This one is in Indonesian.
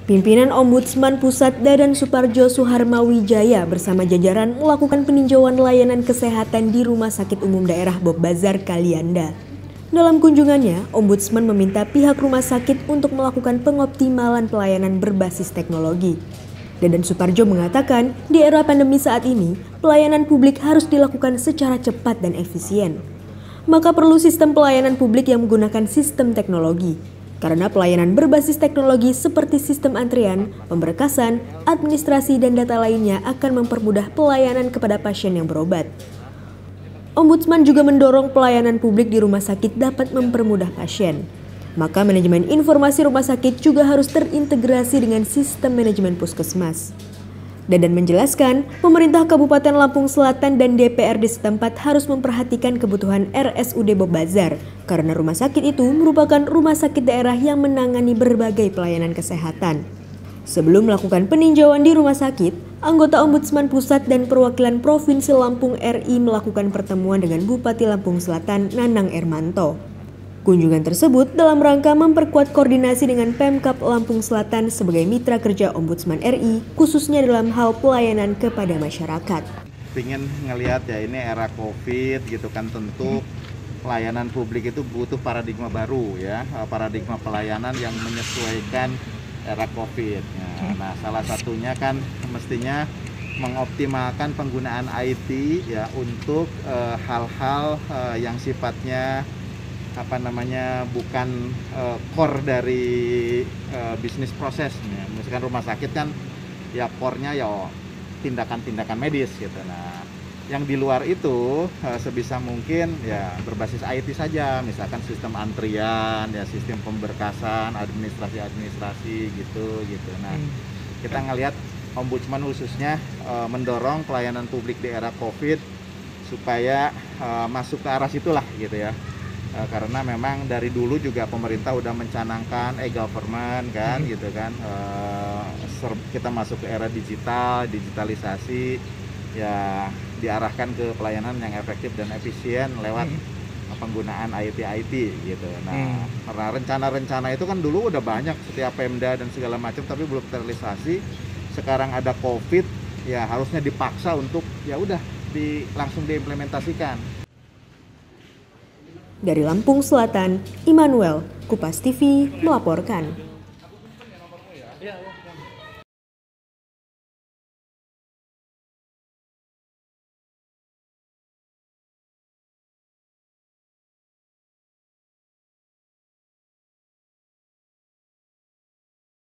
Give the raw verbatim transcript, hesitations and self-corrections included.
Pimpinan Ombudsman Pusat Dadan Suparjo Suharmawijaya bersama jajaran melakukan peninjauan layanan kesehatan di Rumah Sakit Umum Daerah Bob Bazar, Kalianda. Dalam kunjungannya, Ombudsman meminta pihak rumah sakit untuk melakukan pengoptimalan pelayanan berbasis teknologi. Dadan Suparjo mengatakan, di era pandemi saat ini, pelayanan publik harus dilakukan secara cepat dan efisien. Maka perlu sistem pelayanan publik yang menggunakan sistem teknologi. Karena pelayanan berbasis teknologi seperti sistem antrian, pemberkasan, administrasi, dan data lainnya akan mempermudah pelayanan kepada pasien yang berobat. Ombudsman juga mendorong pelayanan publik di rumah sakit dapat mempermudah pasien. Maka manajemen informasi rumah sakit juga harus terintegrasi dengan sistem manajemen puskesmas. Dadan menjelaskan, pemerintah Kabupaten Lampung Selatan dan D P R D setempat harus memperhatikan kebutuhan R S U D Bob Bazar karena rumah sakit itu merupakan rumah sakit daerah yang menangani berbagai pelayanan kesehatan. Sebelum melakukan peninjauan di rumah sakit, anggota Ombudsman Pusat dan perwakilan Provinsi Lampung R I melakukan pertemuan dengan Bupati Lampung Selatan Nanang Ermanto. Kunjungan tersebut dalam rangka memperkuat koordinasi dengan Pemkab Lampung Selatan sebagai mitra kerja Ombudsman R I, khususnya dalam hal pelayanan kepada masyarakat. Pengen ngelihat ya ini era COVID gitu kan, tentu pelayanan publik itu butuh paradigma baru ya, paradigma pelayanan yang menyesuaikan era COVID. Nah, salah satunya kan mestinya mengoptimalkan penggunaan I T ya untuk hal-hal uh, uh, yang sifatnya apa namanya bukan uh, core dari uh, bisnis prosesnya. Misalkan rumah sakit kan ya core-nya ya tindakan-tindakan medis gitu. Nah, yang di luar itu uh, sebisa mungkin ya berbasis I T saja, misalkan sistem antrian, ya sistem pemberkasan, administrasi-administrasi gitu gitu. Nah, kita ngelihat Ombudsman khususnya uh, mendorong pelayanan publik di era COVID supaya uh, masuk ke arah situlah gitu ya. Uh, karena memang dari dulu juga pemerintah udah mencanangkan e-government kan hmm. gitu kan, uh, kita masuk ke era digital, digitalisasi ya diarahkan ke pelayanan yang efektif dan efisien lewat hmm. penggunaan I T I T gitu. Nah, hmm. karena rencana-rencana itu kan dulu udah banyak setiap Pemda dan segala macam tapi belum terrealisasi. Sekarang ada COVID ya harusnya dipaksa untuk ya udah di langsung diimplementasikan. Dari Lampung Selatan, Immanuel, Kupas T V melaporkan.